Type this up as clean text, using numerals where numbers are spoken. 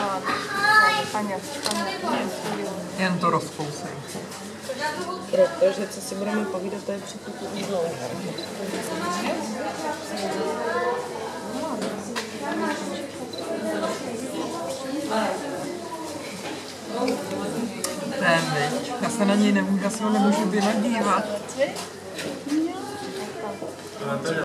Jen to rozkousej. Protože co si budeme povídat, to je příchutí jídlo. Já se na něj nemůžu vynadívat.